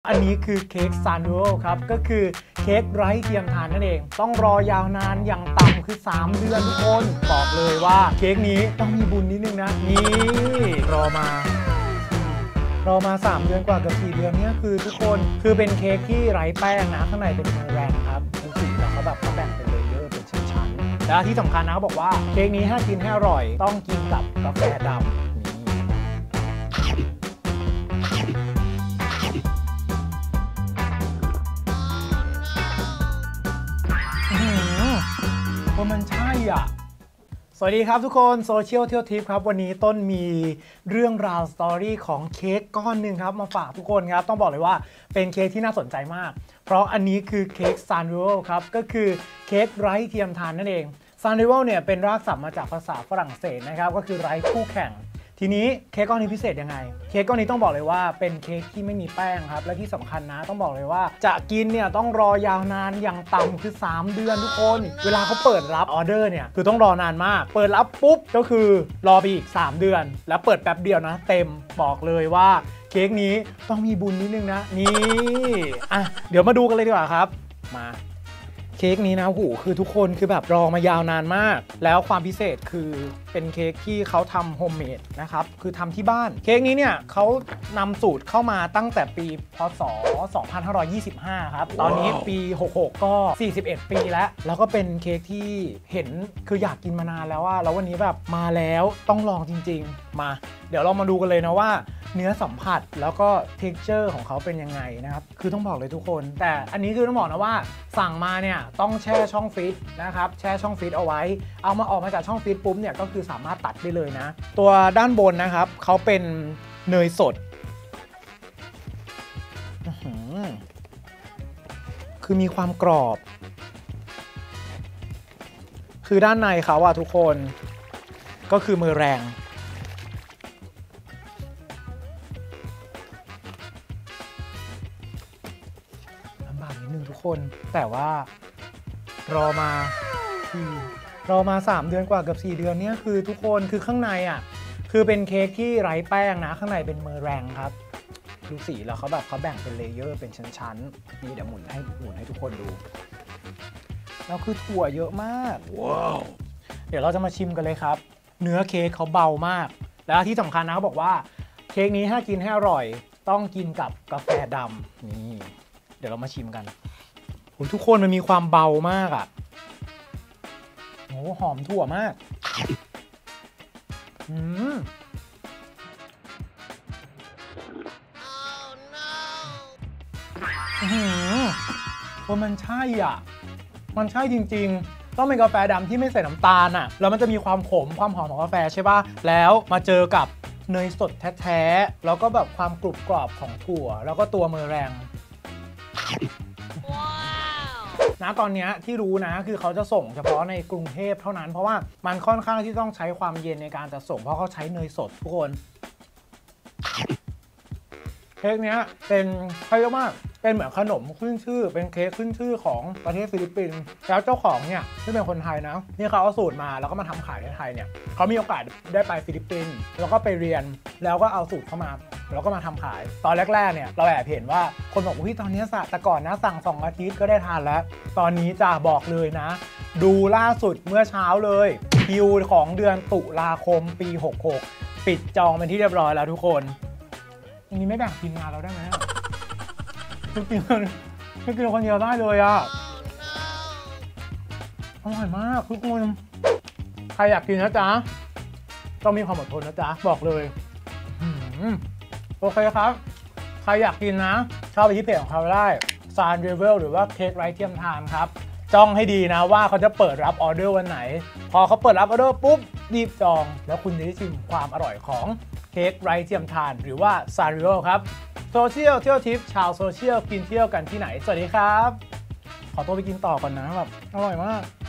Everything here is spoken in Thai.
อันนี้คือเค้กซานดูโอครับก็คือเค้กไร้เทียมทานนั่นเองต้องรอยาวนานอย่างต่ำคือ3เดือนทุกคนบอกเลยว่าเค้กนี้ต้องมีบุญนิดนึงนะนี่รอมา3 เดือนกว่ากับ4 เดือนนี้คือทุกคนคือเป็นเค้กที่ไร้แป้งนะข้างในเป็นเมอแรงครับดูสิแล้วเขาแบบเขาแบ่งเป็นเลเยอร์เป็นชั้นๆและที่สำคัญนะเขาบอกว่าเค้กนี้ถ้ากินให้อร่อยต้องกินกับกาแฟดำมันใช่อ่ะสวัสดีครับทุกคนโซเชียลเที่ยวทิปครับวันนี้ต้นมีเรื่องราวสตอรี่ของเค้กก้อนหนึ่งครับมาฝากทุกคนครับต้องบอกเลยว่าเป็นเค้กที่น่าสนใจมากเพราะอันนี้คือเค้กซานดูโอครับก็คือเค้กไร้เทียมทานนั่นเองซานดูโอเนี่ยเป็นรากศัพท์มาจากภาษาฝรั่งเศสนะครับก็คือไร้คู่แข่งทีนี้เค้กก้อนนี้พิเศษยังไงเค้กก้อนนี้ต้องบอกเลยว่าเป็นเค้กที่ไม่มีแป้งครับและที่สำคัญนะต้องบอกเลยว่าจะกินเนี่ยต้องรอยาวนานอย่างต่ำคือ3 เดือนทุกคนเวลาเขาเปิดรับออเดอร์เนี่ยคือต้องรอนานมากเปิดรับปุ๊บก็คือรอไปอีก3 เดือนแล้วเปิดแป๊บเดียวนะเต็มบอกเลยว่าเค้กนี้ต้องมีบุญนิดนึงนะนี่อ่ะเดี๋ยวมาดูกันเลยดีกว่าครับมาเค้กนี้นะหูคือทุกคนคือแบบรอมายาวนานมากแล้วความพิเศษคือเป็นเค้กที่เขาทำโฮมเมดนะครับคือทำที่บ้านเค้กนี้เนี่ยเขานำสูตรเข้ามาตั้งแต่ปีพศ2525ครับตอนนี้ปี66ก็41 ปีแล้วก็เป็นเค้กที่เห็นคืออยากกินมานานแล้วว่าแล้ววันนี้แบบมาแล้วต้องลองจริงๆมาเดี๋ยวเรามาดูกันเลยนะว่าเนื้อสัมผัสแล้วก็ texture ของเขาเป็นยังไงนะครับคือต้องบอกเลยทุกคนแต่อันนี้คือต้องบอกนะว่าสั่งมาเนี่ยต้องแช่ช่องฟรีซนะครับแช่ช่องฟรีซเอาไว้เอามาออกมาจากช่องฟรีซปุ๊บเนี่ยก็คือสามารถตัดได้เลยนะตัวด้านบนนะครับเขาเป็นเนยสดคือมีความกรอบคือด้านในเขาอะทุกคนก็คือมือแรงลำบากนิดนึงทุกคนแต่ว่ารอมา3 เดือนกว่ากับ4 เดือนเนี่ยคือทุกคนคือข้างในอ่ะคือเป็นเค้กที่ไร้แป้งนะข้างในเป็นเมอแรงครับดูสีแล้วเขาแบบเขาแบ่งเป็นเลเยอร์เป็นชั้นๆนี่เดี๋ยวหมุนให้ทุกคนดูแล้วคือถั่วเยอะมากว้าวเดี๋ยวเราจะมาชิมกันเลยครับเนื้อเค้กเขาเบามากแล้วที่สำคัญนะเขาบอกว่าเค้กนี้ถ้ากินให้อร่อยต้องกินกับกาแฟดำนี่เดี๋ยวเรามาชิมกันโอ้ทุกคนมันมีความเบามากอ่ะโอ้หอมถั่วมากมันใช่อ่ะมันใช่จริงๆต้องเป็นกาแฟดำที่ไม่ใส่น้ำตาลอ่ะแล้วมันจะมีความขมความหอมของกาแฟใช่ป่ะแล้วมาเจอกับเนยสดแท้ๆแล้วก็แบบความกรุบกรอบของถั่วแล้วก็ตัวเมอแรงนะตอนนี้ที่รู้นะคือเขาจะส่งเฉพาะในกรุงเทพเท่านั้นเพราะว่ามันค่อนข้างที่ต้องใช้ความเย็นในการจะส่งเพราะเขาใช้เนยสดทุกคนเค้กนี้เป็นเขาเรียกว่าเป็นเหมือนขนมขึ้นชื่อเป็นเค้กขึ้นชื่อของประเทศฟิลิปปินส์แล้วเจ้าของเนี่ยที่เป็นคนไทยนะที่เขาเอาสูตรมาแล้วก็มาทำขายในไทยเนี่ยเขามีโอกาสได้ไปฟิลิปปินส์แล้วก็ไปเรียนแล้วก็เอาสูตรเข้ามาแล้วก็มาทำขายตอนแรกๆเนี่ยเราแอบเห็นว่าคนบอกว่าตอนนี้แต่ก่อนนะสั่ง2 อาทิตย์ก็ได้ทานแล้วตอนนี้จะบอกเลยนะดูล่าสุดเมื่อเช้าเลยคิวของเดือนตุลาคมปี66ปิดจองเป็นที่เรียบร้อยแล้วทุกคนอย่างนี้ไม่แบ่งทีมงานเราได้ไหมไม่กินคนเดียวได้เลยอ่ะอร่อยมากทุกคนใครอยากกินนะจ๊ะต้องมีความอดทนนะจ๊ะบอกเลยโอเคครับใครอยากกินนะเข้าไปที่เพจของเขาได้ San Revel หรือว่าเค้กไร้เทียมทานครับจ้องให้ดีนะว่าเขาจะเปิดรับออเดอร์วันไหนพอเขาเปิดรับออเดอร์ปุ๊บรีบจองแล้วคุณจะได้ชิมความอร่อยของเค้กไร้เทียมทานหรือว่า San Revel ครับโซเชียลเที่ยวทิปชาวโซเชียลกินเที่ยวกันที่ไหนสวัสดีครับขอตัวไปกินต่อก่อนนะแบบอร่อยมาก